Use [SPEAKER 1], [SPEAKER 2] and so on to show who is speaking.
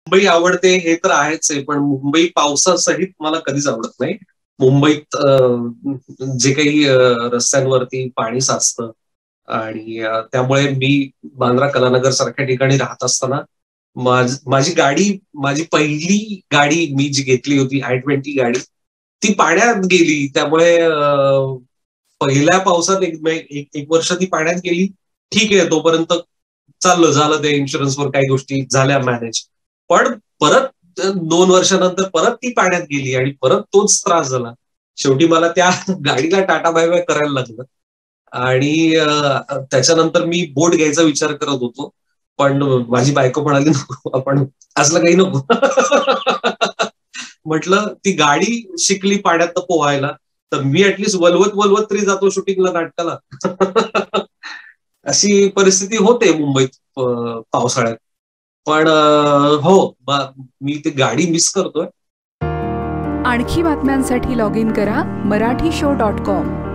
[SPEAKER 1] मुंबई आवडते हे तर आहेच आहे, पण मुंबई पावसासहित मला कधीच आवडत नाही. मुंबईत जे काही रस्त्यांवरती पाणी साचतं आणि त्यामुळे मी बांद्रा कलानगर सारख्या ठिकाणी राहत असताना माझी गाडी, माझी पहिली गाडी मी जी घेतली होती i20 गाडी, ती पाण्यात गेली. त्यामुळे पहिल्या पावसात एक वर्ष ती पाण्यात गेली. ठीक आहे, तोपर्यंत चाललं, झालं ते इन्शुरन्सवर काही गोष्टी झाल्या मॅनेज. पण परत 2 वर्षानंतर परत ती पाण्यात गेली आणि परत तोच त्रास झाला. शेवटी मला त्या गाडीला टाटा बाय बाय करायला लागलं. आणि त्याच्यानंतर मी बोट घ्यायचा विचार करत होतो, पण माझी बायको म्हणाली नको, आपण असलं काही नको. म्हटलं ती गाडी शिकली पाण्यात पोहायला, तर मी ऍटलिस्ट वलवत वलवत तरी जातो शूटिंगला, नाटकाला. अशी परिस्थिती होते मुंबईत पावसाळ्यात. पण हो, मी ती गाडी मिस करतोय.
[SPEAKER 2] आणखी बातम्यांसाठी लॉग इन करा marathishowcom